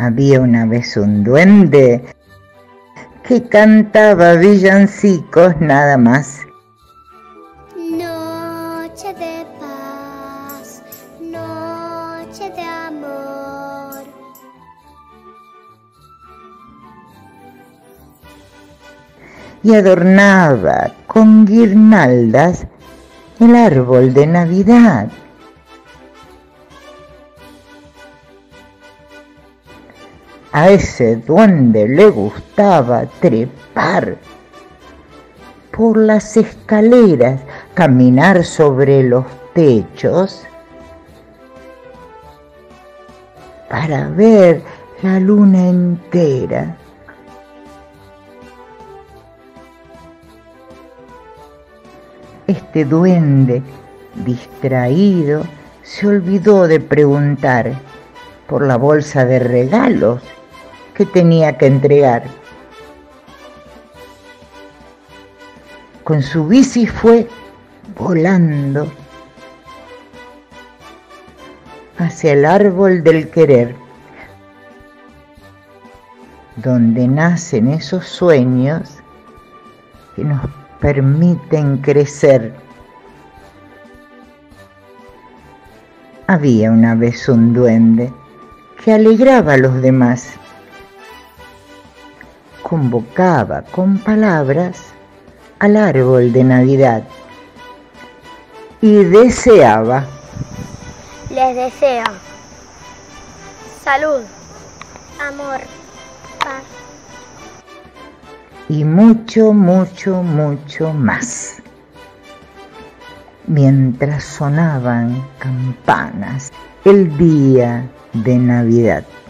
Había una vez un duende que cantaba villancicos nada más. Noche de paz, noche de amor. Y adornaba con guirnaldas el árbol de Navidad. A ese duende le gustaba trepar por las escaleras, caminar sobre los techos para ver la luna entera. Este duende, distraído, se olvidó de preguntar por la bolsa de regalos que tenía que entregar. Con su bici fue volando hacia el árbol del querer, donde nacen esos sueños que nos permiten crecer. Había una vez un duende que alegraba a los demás. Convocaba con palabras al árbol de Navidad y deseaba. Les deseo salud, amor, paz. Y mucho, mucho, mucho más. Mientras sonaban campanas el día de Navidad.